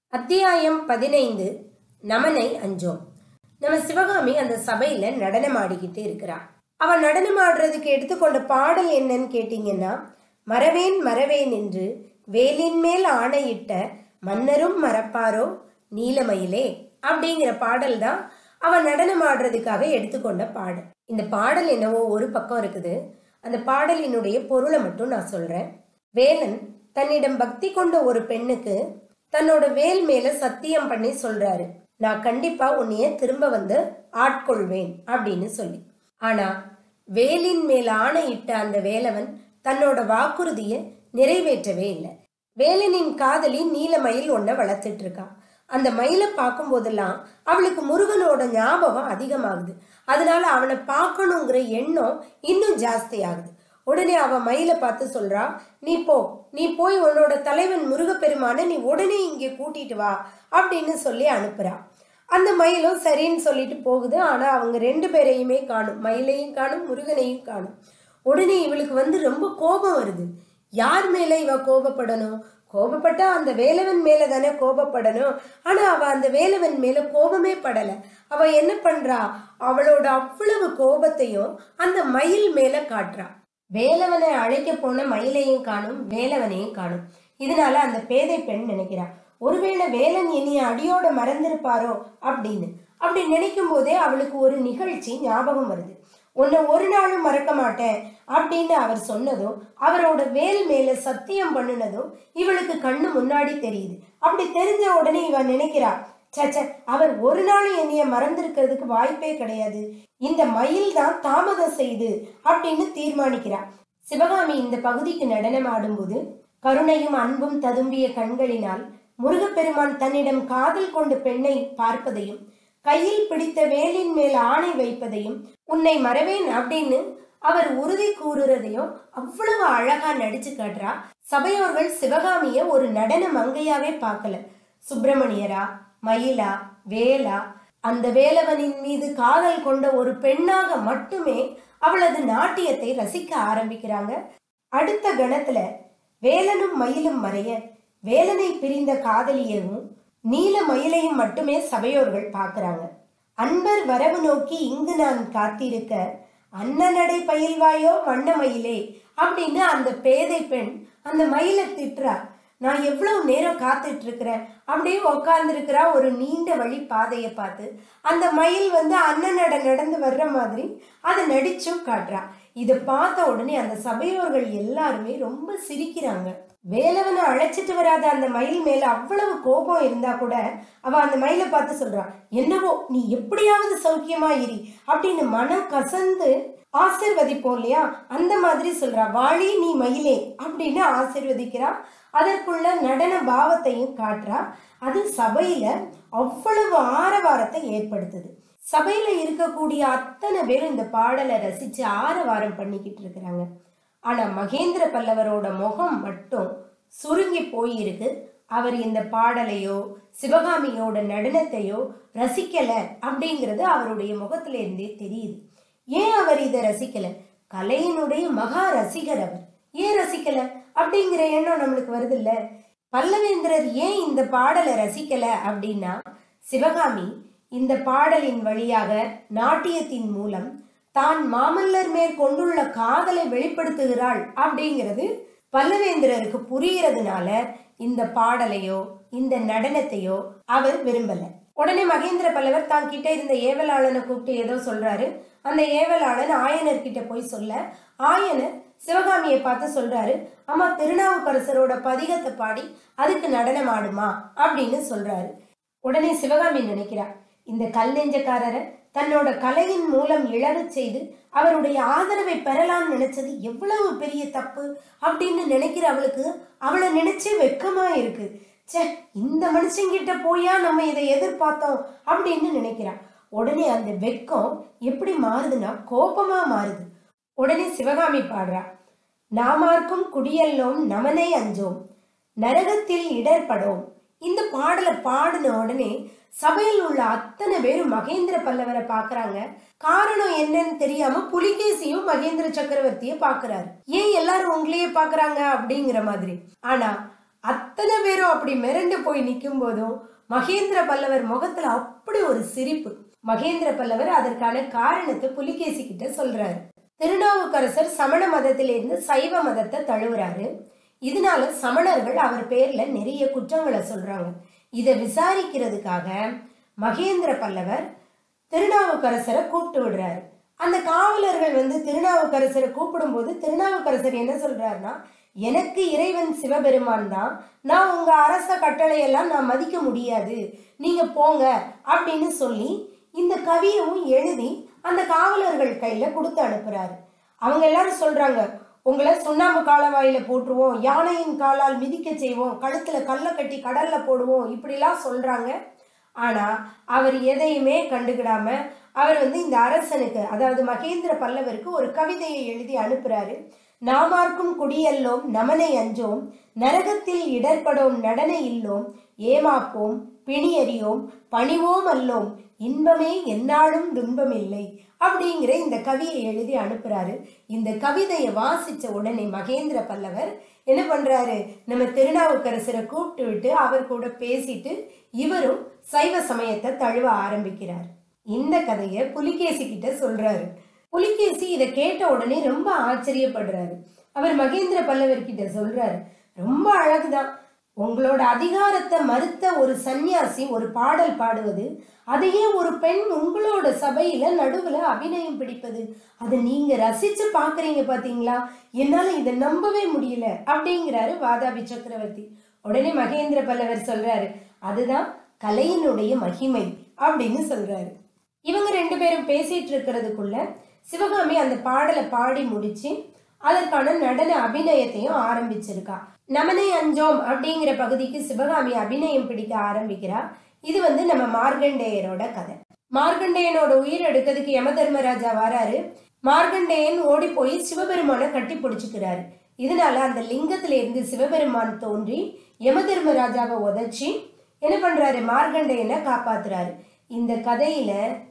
அத்தியாயம் 15. நமனை அஞ்சோம். நம்ம சிவகாமி அந்த சபையில நடனம் ஆடிக்கிட்டு இருக்கிறா. அவ நடனம் ஆடுறதுக்கு எடுத்துக்கொண்ட பாடல் என்னன்னு கேட்டீங்கன்னா, மறவேன் மறவேன் என்று வேலின் மேல் ஆணையிட்ட மன்னரும் மறப்பாரோ நீலமயிலே அப்படிங்கிற பாடல் தான் அவ நடனம் ஆடுறதுக்காக எடுத்துக்கொண்ட பாடல். இந்த பாடல் என்னவோ ஒரு பக்கம் இருக்குது. அந்த பாடலினுடைய பொருளை மட்டும் நான் சொல்றேன். வேலன் தன்னிடம் பக்தி கொண்ட ஒரு பெண்ணுக்கு தன்னோட வேல் மேல சத்தியம் பண்ணி சொல்றாரு, நான் கண்டிப்பா உன்னைய திரும்ப வந்து ஆட்கொள்வேன் அப்படின்னு சொல்லி. ஆனா வேலின் மேல ஆணையிட்ட அந்த வேலவன் தன்னோட வாக்குறுதியை நிறைவேற்றவே இல்லை. வேலனின் காதலி நீலமயில் ஒன்ன வளர்த்துட்டு இருக்கா. அந்த மயிலை பார்க்கும் போதெல்லாம் அவளுக்கு முருகனோட ஞாபகம் அதிகமாகுது. அதனால அவனை பார்க்கணுங்கிற எண்ணம் இன்னும் ஜாஸ்தி ஆகுது. உடனே அவ மயிலை பார்த்து சொல்றா, நீ போய் உன்னோட தலைவன் முருகப்பெருமான நீ உடனே இங்கே கூட்டிட்டு வா அப்படின்னு சொல்லி அனுப்புறா. அந்த மயிலும் சரின்னு சொல்லிட்டு போகுது. ஆனா அவங்க ரெண்டு பேரையுமே காணும், மயிலையும் காணும் முருகனையும் காணும். உடனே இவளுக்கு ரொம்ப கோபம் வருது. யார் மேல இவ கோபப்படணும்? கோபப்பட்டா அந்த வேலவன் மேல தானே கோபப்படணும். ஆனா அவ அந்த வேலவன் மேல கோபமே படல. அவ என்ன பண்றா, அவளோட அவ்வளவு கோபத்தையும் அந்த மயில் மேல காட்டுறா. வேலவனை அழைக்க போன மயிலையும் காணும், வேலவனையும் காணும். இதனால அந்த பேதை பெண் நினைக்கிறா, ஒருவேளை வேலன் என்னைய அடியோட மறந்திருப்பாரோ அப்படின்னு. அப்படி நினைக்கும் போதே அவளுக்கு ஒரு நிகழ்ச்சி ஞாபகம் வருது. உன்னை ஒரு நாளும் மறக்க மாட்டேன் அப்படின்னு அவர் சொன்னதும், அவரோட வேல் மேல சத்தியம் பண்ணினதும் இவளுக்கு கண்ணு முன்னாடி தெரியுது. அப்படி தெரிஞ்ச உடனே இவ நினைக்கிறா, சச்ச, அவர் ஒரு நாள் என்னைய மறந்திருக்கிறதுக்கு வாய்ப்பே கிடையாது, இந்த மயில் தான் தாமதம் செய்து அப்படின்னு தீர்மானிக்கிறா. சிவகாமி இந்த பகுதிக்கு நடனம் ஆடும்போது கருணையும் அன்பும் ததும்பிய கண்களினால் முருகப்பெருமான் தன்னிடம் காதல் கொண்ட பெண்ணை பார்ப்பதையும், கையில் பிடித்த வேலின் மேல் ஆணை வைப்பதையும், உன்னை மறவேன் அப்படின்னு அவர் உறுதி கூறுறதையும் அவ்வளவு அழகா நடிச்சு காட்டுறா. சபையோர்கள் சிவகாமிய ஒரு நடன மங்கையாவே பார்க்கல. சுப்பிரமணியரா, மயிலா, வேலா, அந்த வேலவனின் மீது காதல் கொண்ட ஒரு பெண்ணாக மட்டுமே அவளது நாட்டியத்தை ரசிக்க ஆரம்பிக்கிறாங்க. அடுத்த கணத்துல வேலனும் மயிலும் மறைய வேலனை பிரிந்த காதலியவும் நீல மயிலையும் மட்டுமே சபையோர்கள் பார்க்கறாங்க. அன்பர் வரவு நோக்கி இங்கு நான் காத்திருக்க அன்னநடை பயில்வாயோ வண்ண மயிலே அப்படின்னு அந்த பேதை பெண் அந்த மயிலை திட்டுறா. நான் எவ்வளவு நேரம் காத்துட்டு இருக்கிறேன் அப்படியே உக்காந்து இருக்கிறா ஒரு நீண்ட வழி பாதையை பார்த்து. அந்த மயில் அன்னநடை நடந்து வர்ற மாதிரி அதை நடிச்சும் காட்டுறா. இதை பார்த்த உடனே அந்த சபையோர்கள் எல்லாருமே ரொம்ப சிரிக்கிறாங்க. வேலவனை அழைச்சிட்டு வராத அந்த மயில் மேல அவ்வளவு கோபம் இருந்தா கூட அவ அந்த மயிலை பார்த்து சொல்றா, என்னவோ நீ எப்படியாவது சௌக்கியமா இரு அப்படின்னு மனம் கசந்து ஆசிர்வதிப்போம் இல்லையா, அந்த மாதிரி சொல்றா. வாழி நீ மயிலே அப்படின்னு ஆசிர்வதிக்கிறா. அதற்குள்ள நடன பாவத்தையும் காட்டுறா. அது சபையில அவ்வளவு ஆரவாரத்தை ஏற்படுத்துது. சபையில இருக்கக்கூடிய அத்தனை பேரும் இந்த பாடலை ரசிச்சு ஆரவாரம் பண்ணிக்கிட்டு இருக்கிறாங்க. ஆனா மகேந்திர பல்லவரோட முகம் மட்டும் சுருங்கி போயிருக்கு. அவர் இந்த பாடலையோ சிவகாமியோட நடனத்தையோ ரசிக்கல அப்படிங்கிறது அவருடைய முகத்துல இருந்தே தெரியுது. ஏன் அவர் இதை ரசிக்கல? கலையினுடைய மகா ரசிகர் அவர். ஏன் ரசிக்கல அப்படிங்கிற எண்ணம் நம்மளுக்கு வருது இல்ல. பல்லவேந்திரர் ஏன் இந்த பாடலை ரசிக்கல அப்படின்னா, சிவகாமி இந்த பாடலின் வழியாக நாட்டியத்தின் மூலம் தான் மாமல்லர் மேல் கொண்டுள்ள காதலை வெளிப்படுத்துகிறாள் அப்படிங்கிறது பல்லவேந்திரருக்கு புரியறதுனால இந்த பாடலையோ இந்த நடனத்தையோ அவர் விரும்பல. உடனே மகேந்திர பல்லவர் தான் கிட்ட இருந்த ஏவலாளனை கூப்பிட்டு ஏதோ சொல்றாரு. அந்த ஏவலாளன் ஆயனர் கிட்ட போய் சொல்ல, ஆயனர் சிவகாமியை பார்த்து சொல்றாரு, அம்மா திருநாவுக்கரசரோட பதிகத்தை பாடி அதுக்கு நடனம் ஆடுமா அப்படின்னு சொல்றாரு. உடனே சிவகாமி நினைக்கிறா, இந்த கல் நெஞ்சக்காரரை தன்னோட கலையின் மூலம் இழறச் செய்து அவருடைய ஆதரவை பெறலான்னு நினைச்சது எவ்வளவு பெரிய தப்பு அப்படின்னு நினைக்கிற அவளுக்கு அவளை நினைச்சே வெக்கமா இருக்கு. சே, இந்த மனுஷங்கிட்ட போயா நம்ம இதை எதிர்பார்த்தோம் அப்படின்னு நினைக்கிறா. உடனே அந்த வெக்கம் எப்படி மாறுதுன்னா கோபமா மாறுது. உடனே சிவகாமி பாடுறா, நாமார்க்கும் குடியல்லோம் நமனை அஞ்சோம் நரகத்தில் இடர்படோம். இந்த பாடலை பாடின உடனே சபையில் உள்ள அத்தனை பேரும் மகேந்திர பல்லவரை பாக்குறாங்க. காரணம் என்னன்னு தெரியாம புலிகேசியும் மகேந்திர சக்கரவர்த்திய பாக்குறாரு. ஏன் எல்லாரும் உங்களையே பாக்குறாங்க அப்படிங்கிற மாதிரி. ஆனா அத்தனை பேரும் அப்படி மிரண்டு போய் நிற்கும் போதும் மகேந்திர பல்லவர் முகத்துல அப்படி ஒரு சிரிப்பு. மகேந்திர பல்லவர் அதற்கான காரணத்தை புலிகேசி கிட்ட சொல்றாரு. திருநாவுக்கரசர் சமண மதத்திலிருந்து சைவ மதத்தை தழுவுறாரு. இதனால சமணர்கள் அவர் பேர்ல நிறைய குற்றங்களை சொல்றாங்க. இதை விசாரிக்கிறதுக்காக மகேந்திர பல்லவர் திருநாவுக்கரசரை கூப்பிட்டு விடுறாரு. அந்த காவலர்கள் திருநாவுக்கரசரை கூப்பிடும் போது திருநாவுக்கரசர் என்ன சொல்றாருன்னா, எனக்கு இறைவன் சிவபெருமான் தான், நான் உங்க அரச கட்டளையெல்லாம் நான் மதிக்க முடியாது, நீங்க போங்க அப்படின்னு சொல்லி இந்த கவியவும் எழுதி அந்த காவலர்கள் கையில கொடுத்து அனுப்புறாரு. அவங்க எல்லாரும் சொல்றாங்க, உங்களை சுண்ணாம்பு காலவாயில போட்டுருவோம், யானையின் காலால் மிதிக்க செய்வோம், கழுத்துல கல்லை கட்டி கடல்ல போடுவோம், இப்படிலாம் சொல்றாங்க. ஆனா அவர் எதையுமே கண்டுக்கிடாம அவர் இந்த அரசனுக்கு, அதாவது மகேந்திர பல்லவருக்கு ஒரு கவிதையை எழுதி அனுப்புறாரு. நாமார்க்கும் குடியல்லோம் நமனை அஞ்சோம், நரகத்தில் இடர்படோம் நடன இல்லோம், ஏமாப்போம் பிணியறியோம் பணிவோம் அல்லோம், இன்பமே எந்நாளும் துன்பம் இல்லை அப்படிங்கிற இந்த கவியை எழுதி அனுப்புறாரு. இந்த கவிதையை வாசிச்ச உடனே மகேந்திர பல்லவர் என்ன பண்றாரு, நம்ம திருநாவுக்கரசரை கூப்பிட்டு விட்டு அவர் கூட பேசிட்டு இவரும் சைவ சமயத்தை தழுவ ஆரம்பிக்கிறார். இந்த கதையை புலிகேசி கிட்ட சொல்றாரு. புலிகேசி இதை கேட்ட உடனே ரொம்ப ஆச்சரியப்படுறாரு. அவர் மகேந்திர பல்லவர் கிட்ட சொல்றாரு, ரொம்ப அழகுதான், உங்களோட அதிகாரத்தை மறுத்த ஒரு சன்னியாசி ஒரு பாடல் பாடுவது, அதையே ஒரு பெண் உங்களோட சபையில நடுவுல அபிநயம் பிடிப்பது, அதை நீங்க ரசிச்சு பாக்குறீங்க பாத்தீங்களா, என்னால இதை நம்பவே முடியல அப்படிங்கிறாரு வாதாபி சக்கரவர்த்தி. உடனே மகேந்திர பல்லவர் சொல்றாரு, அதுதான் கலையினுடைய மகிமை அப்படின்னு சொல்றாரு. இவங்க ரெண்டு பேரும் பேசிட்டு இருக்கிறதுக்குள்ள சிவகாமி அந்த பாடலை பாடி முடிச்சு அதற்கான நடன அபிநயத்தையும் ஆரம்பிச்சிருக்கா. நமனை அஞ்சோம் அப்படிங்கிற பகுதிக்கு சிவகாமி அபிநயம் பிடிக்க ஆரம்பிக்கிறா. இது நம்ம மார்கண்டேயரோட கதை. மார்கண்டேயனோட உயிர் எடுக்கிறதுக்கு யமதர்மராஜா வராரு. மார்கண்டேயன் ஓடி போய் சிவபெருமானை கட்டி பிடிச்சுக்கிறாரு. இதனால அந்த லிங்கத்தில இருந்து சிவபெருமான் தோன்றி யமதர்மராஜாவை உதைச்சி என்ன பண்றாரு, மார்கண்டேயனை காப்பாத்துறாரு. இந்த கதையில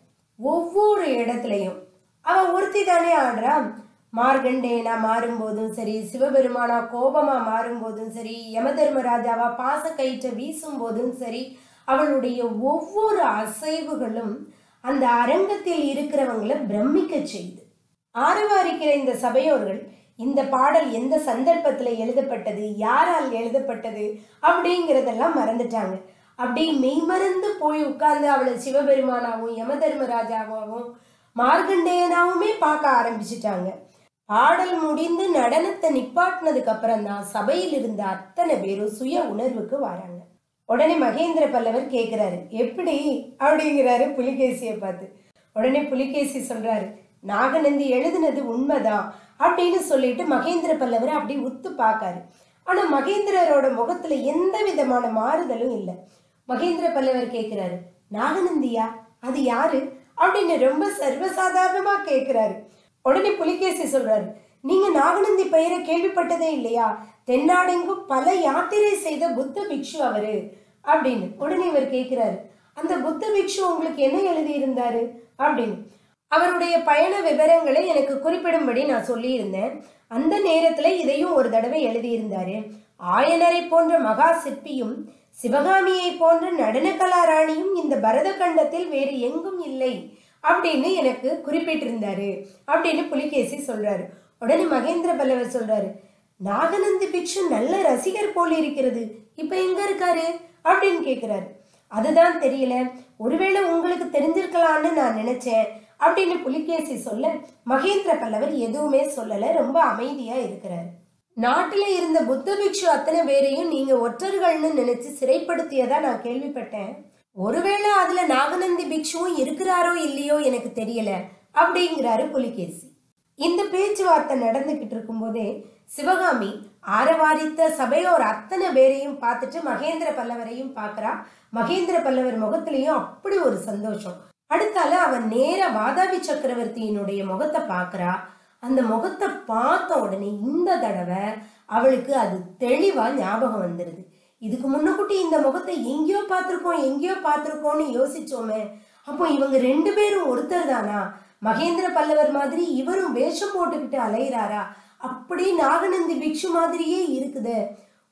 ஒவ்வொரு இடத்துலையும் அவன் ஒருத்தி தானே ஆடுறா. மார்கண்டேயனா மாறும்போதும் சரி, சிவபெருமானா கோபமா மாறும்போதும் சரி, யமதர்மராஜாவா பாச கயிற்ற வீசும் போதும் சரி, அவளுடைய ஒவ்வொரு அசைவுகளும் அந்த அரங்கத்தில் இருக்கிறவங்களை பிரமிக்க செய்து. ஆரவாரிக்கிற இந்த சபையோர்கள் இந்த பாடல் எந்த சந்தர்ப்பத்துல எழுதப்பட்டது, யாரால் எழுதப்பட்டது அப்படிங்கிறதெல்லாம் மறந்துட்டாங்க. அப்படி மெய்மறந்து போய் உட்கார்ந்து அவளை சிவபெருமானாவும் யமதர்மராஜாவாவும் மார்கண்டேயனாவுமே பார்க்க ஆரம்பிச்சுட்டாங்க. பாடல் முடிந்து நடனத்தை நிப்பாட்டினதுக்கு அப்புறம் தான் சபையில் இருந்த அத்தனை பேரும் சுய உணர்வுக்கு வராங்க. உடனே மகேந்திர பல்லவர் கேட்கிறாரு, எப்படி அப்படிங்கிறாரு புலிகேசியை பார்த்து. உடனே புலிகேசி சொல்றாரு, நாகநந்தி எழுதுனது உண்மைதான் அப்படின்னு சொல்லிட்டு மகேந்திர பல்லவர் அப்படி உத்து பார்க்காரு. ஆனா மகேந்திரரோட முகத்துல எந்த விதமான மாறுதலும் இல்லை. மகேந்திர பல்லவர் கேட்கிறாரு, நாகநந்தியா, அது யாரு அப்படின்னு ரொம்ப சர்வசாதாரணமா கேட்கிறாரு. உடனே புலிகேசி சொல்றாரு, நீங்க நாகநந்தி பெயரை கேள்விப்பட்டதே இல்லையா, தென்னாடெங்கும் பல யாத்திரை செய்த புத்த பிக்ஷு அவரு அப்படின்னு. உடனே இவர் கேட்கிறாரு, அந்த புத்த பிக்ஷு உங்களுக்கு என்ன எழுதி இருந்தாரு அப்படின்னு. அவருடைய பயண விவரங்களை எனக்கு குறிப்பிடும்படி நான் சொல்லியிருந்தேன். அந்த நேரத்துல இதையும் ஒரு தடவை எழுதியிருந்தாரு. ஆயனரை போன்ற மகா சிற்பியும் சிவகாமியை போன்ற நடன கலாராணியும் இந்த பரத கண்டத்தில் வேறு எங்கும் இல்லை அப்படின்னு எனக்கு குறிப்பிட்டிருந்தாரு அப்படின்னு புலிகேசி சொல்றாரு. உடனே மகேந்திர பல்லவர் சொல்றாரு, நாகநந்தி பிக்ஷு நல்ல ரசிகர் போல் இருக்கிறது, இப்ப எங்க இருக்காரு அப்படின்னு கேட்கிறாரு. அதுதான் தெரியல, ஒருவேளை உங்களுக்கு தெரிஞ்சிருக்கலான்னு நான் நினைச்சேன் அப்படின்னு புலிகேசி சொல்ல மகேந்திர பல்லவர் எதுவுமே சொல்லல, ரொம்ப அமைதியா இருக்கிறாரு. நாட்டில இருந்த புத்த பிக்ஷு அத்தனை பேரையும் நீங்க ஒற்றர்கள்னு நினைச்சு சிறைப்படுத்தியதா நான் கேள்விப்பட்டேன். ஒருவேளை அதுல நாகநந்தி பிக்ஷுவும் இருக்கிறாரோ இல்லையோ எனக்கு தெரியல அப்படிங்கிறாரு புலிகேசி. இந்த பேச்சுவார்த்தை நடந்துகிட்டு இருக்கும் போதே சிவகாமி ஆரவாரித்த சபையோர் அத்தனை பேரையும் பார்த்துட்டு மகேந்திர பல்லவரையும் பார்க்கறா. மகேந்திர பல்லவர் முகத்திலையும் அப்படி ஒரு சந்தோஷம். அடுத்தால அவன் நேர வாதாபி சக்கரவர்த்தியினுடைய முகத்தை பார்க்கறா. அந்த முகத்தை பார்த்த உடனே இந்த தடவை அவளுக்கு அது தெளிவா ஞாபகம் வந்துருது. இதுக்கு முன்னக்கூட்டி இந்த முகத்தை எங்கேயோ பார்த்திருக்கோம்னு யோசிச்சோமே, அப்போ இவங்க ரெண்டு பேரும் ஒருத்தர் தானா, மகேந்திர பல்லவர் மாதிரி இவரும் வேஷம் போட்டுக்கிட்டு அலையிறாரா, அப்படி நாகநந்தி பிக்ஷு மாதிரியே இருக்குது.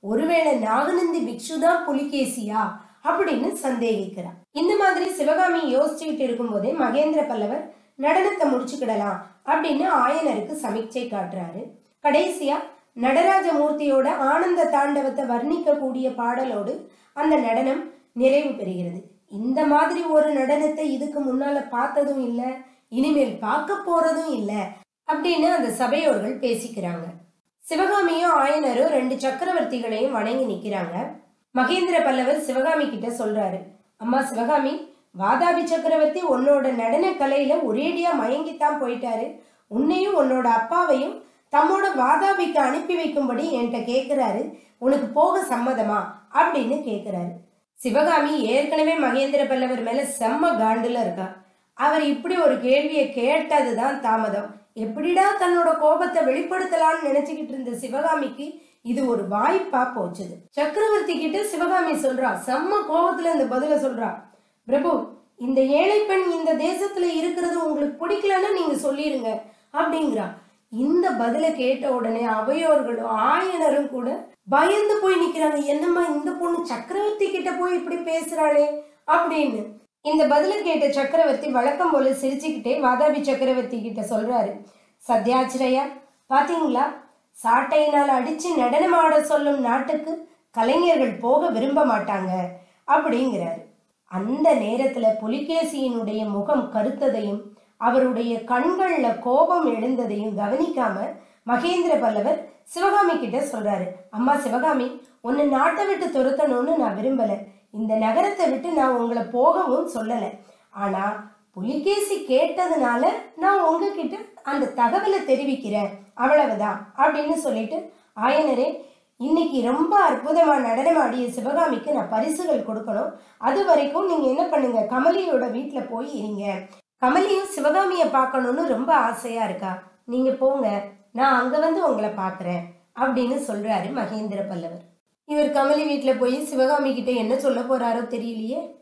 ஒருவேளை நாகநந்தி பிக்ஷுதான் புலிகேசியா அப்படின்னு சந்தேகிக்கிறார். இந்த மாதிரி சிவகாமி யோசிச்சுக்கிட்டு இருக்கும் போதே மகேந்திர பல்லவர் நடனத்தை முடிச்சுக்கிடலாம் அப்படின்னு ஆயனருக்கு சமிக்சை காட்டுறாரு. கடைசியா நடராஜ மூர்த்தியோட ஆனந்த தாண்டவத்தை வர்ணிக்க கூடிய பாடலோடு அந்த நடனம் நிறைவு பெறுகிறது. இந்த மாதிரி ஒரு நடனத்தை இதுக்கு முன்னால பார்த்ததும் இல்லை, இனிமேல் பார்க்க போறதும் இல்லை அப்படின்னு அந்த சபையோர்கள் பேசிக்கிறாங்க. சிவகாமியும் ஆயனரும் 2 சக்கரவர்த்திகளையும் வணங்கி நிக்கிறாங்க. மகேந்திர பல்லவர் சிவகாமி கிட்ட சொல்றாரு, அம்மா சிவகாமி, வாதாபி சக்கரவர்த்தி உன்னோட நடன கலையில ஒரேடியா மயங்கித்தான் போயிட்டாரு. உன்னையும் உன்னோட அப்பாவையும் தம்மோட வாதாபிக்கு அனுப்பி வைக்கும்படி என்கிட்ட கேட்கிறாரு. உனக்கு போக சம்மதமா அப்படின்னு கேட்கிறாரு. சிவகாமி ஏற்கனவே மகேந்திர பல்லவர் மேல செம்ம காண்டுல இருக்கா. அவர் இப்படி ஒரு கேள்வியை கேட்டதுதான் தாமதம். எப்படிடா தன்னோட கோபத்தை வெளிப்படுத்தலாம்னு நினைச்சுக்கிட்டு இருந்த சிவகாமிக்கு இது ஒரு வாய்ப்பா போச்சுது. சக்கரவர்த்தி கிட்ட சிவகாமி சொல்றா, செம்ம கோபத்துல இந்த பதில சொல்றா, பிரபு, இந்த ஏழை பெண் இந்த தேசத்துல இருக்கிறது உங்களுக்கு பிடிக்கலன்னு நீங்க சொல்லிருங்க அப்படிங்கிறா. இந்த பதில கேட்ட உடனே அவையோர்களும் ஆயனரும் கூட பயந்து போய் நிக்கிறாங்க. என்னம்மா இந்த பொண்ணு சக்கரவர்த்தி கிட்ட போய் இப்படி பேசுறாளே அப்படின்னு. இந்த பதில கேட்ட சக்கரவர்த்தி வழக்கம் போல சிரிச்சுக்கிட்டே வாதாபி சக்கரவர்த்தி கிட்ட சொல்றாரு, சத்யாச்சிரையா, பாத்தீங்களா, சாட்டையினால் அடிச்சு நடனம் ஆட சொல்லும் நாட்டுக்கு கலைஞர்கள் போக விரும்ப மாட்டாங்க அப்படிங்கிறாரு. அந்த நேரத்துல புலிகேசியினுடைய முகம் கருத்ததையும் அவருடைய கண்கள்ல கோபம் எழுந்ததையும் கவனிக்காம மகேந்திர பல்லவர் சிவகாமி கிட்ட சொல்றாரு, அம்மா சிவகாமி, உன்னை நாட்டை விட்டு துரத்தணும்னு நான் விரும்பல. இந்த நகரத்தை விட்டு நான் உங்களை போகவும் சொல்லல. ஆனா புலிகேசி கேட்டதுனால நான் உங்ககிட்ட அந்த தகவலை தெரிவிக்கிறேன், அவ்வளவுதான் அப்படின்னு சொல்லிட்டு, ஆயனரே, இன்னைக்கு ரொம்ப அற்புதமா நடனமாடிய சிவகாமிக்கு நான் பரிசுகள் கொடுக்கணும். அது வரைக்கும் நீங்க என்ன பண்ணுங்க, கமலியோட வீட்டுல போய் இருங்க. கமலியும் சிவகாமிய பார்க்கணும்னு ரொம்ப ஆசையா இருக்கா. நீங்க போங்க, நான் அங்க வந்து உங்களை பாக்குறேன் அப்படின்னு சொல்றாரு மகேந்திர பல்லவர். இவர் கமலி வீட்டுல போய் சிவகாமி கிட்ட என்ன சொல்ல போறாரோ தெரியலையே.